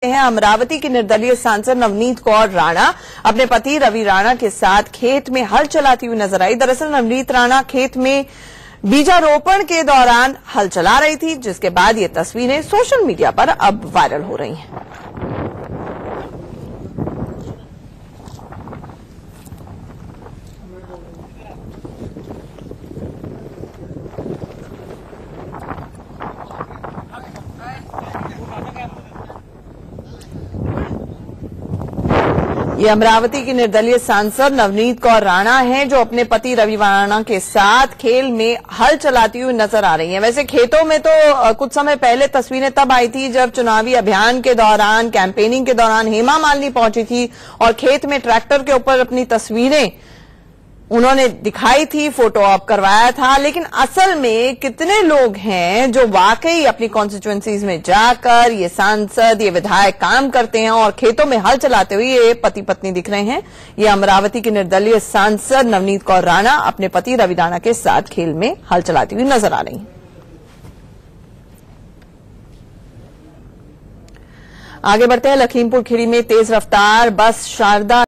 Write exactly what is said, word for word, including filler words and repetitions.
हैं अमरावती की निर्दलीय सांसद नवनीत कौर राणा अपने पति रवि राणा के साथ खेत में हल चलाती हुई नजर आई। दरअसल नवनीत राणा खेत में बीजारोपण के दौरान हल चला रही थी, जिसके बाद ये तस्वीरें सोशल मीडिया पर अब वायरल हो रही हैं। ये अमरावती की निर्दलीय सांसद नवनीत कौर राणा हैं, जो अपने पति रवि राणा के साथ खेल में हल चलाती हुई नजर आ रही हैं। वैसे खेतों में तो कुछ समय पहले तस्वीरें तब आई थी जब चुनावी अभियान के दौरान, कैंपेनिंग के दौरान हेमा मालिनी पहुंची थी और खेत में ट्रैक्टर के ऊपर अपनी तस्वीरें उन्होंने दिखाई थी, फोटो ऑप करवाया था। लेकिन असल में कितने लोग हैं जो वाकई अपनी कॉन्स्टिट्यूएंसीज में जाकर ये सांसद, ये विधायक काम करते हैं और खेतों में हल चलाते हुए ये पति पत्नी दिख रहे हैं। ये अमरावती की निर्दलीय सांसद नवनीत कौर राणा अपने पति रवि राणा के साथ खेल में हल चलाती हुई नजर आ रही हैं। आगे बढ़ते हैं। लखीमपुर खीरी में तेज रफ्तार बस शारदा